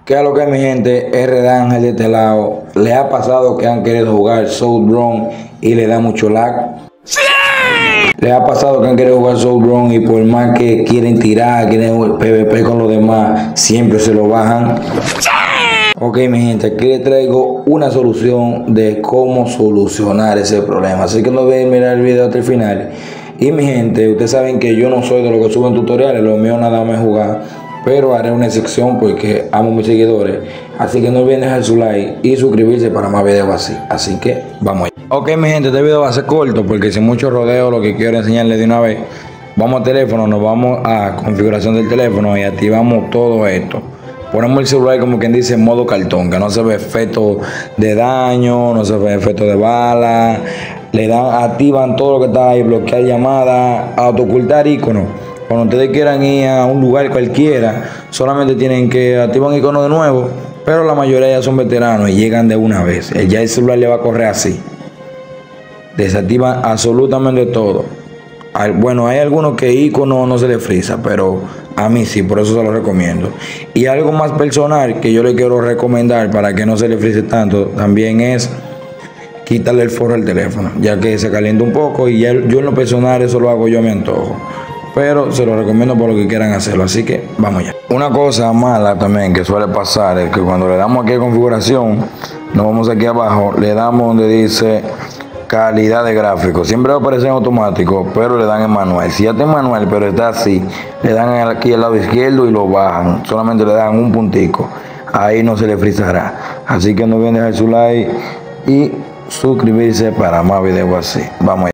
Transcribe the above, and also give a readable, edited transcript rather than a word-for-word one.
¿Qué es lo que, mi gente? R. Ángel de este lado. ¿Le ha pasado que han querido jugar Soul Run y le da mucho lag? ¡Sí! ¿Le ha pasado que han querido jugar Soul Run y por más que quieren tirar, quieren PvP con los demás, siempre se lo bajan? ¡Sí! Ok, mi gente, aquí les traigo una solución de cómo solucionar ese problema. Así que no olviden mirar el video hasta el final. Y mi gente, ustedes saben que yo no soy de los que suben tutoriales, lo mío nada más es jugar. Pero haré una excepción porque amo a mis seguidores. Así que no olviden dejar su like y suscribirse para más videos así. Así que vamos allá. Ok, mi gente, este video va a ser corto porque sin mucho rodeo lo que quiero enseñarles de una vez. Vamos al teléfono, nos vamos a configuración del teléfono y activamos todo esto. Ponemos el celular como quien dice en modo cartón, que no se ve efecto de daño, no se ve efecto de bala. Le dan, activan todo lo que está ahí, bloquear llamadas, autoocultar iconos. Cuando ustedes quieran ir a un lugar cualquiera, solamente tienen que activar un icono de nuevo, pero la mayoría ya son veteranos y llegan de una vez. Ya el celular le va a correr así. Desactivan absolutamente todo. Bueno, hay algunos que icono no se le frisa, pero a mí sí, por eso se lo recomiendo. Y algo más personal que yo le quiero recomendar para que no se le frise tanto, también es quitarle el forro al teléfono, ya que se calienta un poco y yo en lo personal eso lo hago yo a mi antojo. Pero se lo recomiendo por lo que quieran hacerlo, así que vamos ya. Una cosa mala también que suele pasar es que cuando le damos aquí a configuración, nos vamos aquí abajo, le damos donde dice calidad de gráfico. Siempre va a aparecer en automático, pero le dan en manual. Si ya está en manual, pero está así, le dan aquí al lado izquierdo y lo bajan. Solamente le dan un puntico. Ahí no se le frizará. Así que no olviden dejar su like y suscribirse para más videos así. Vamos allá.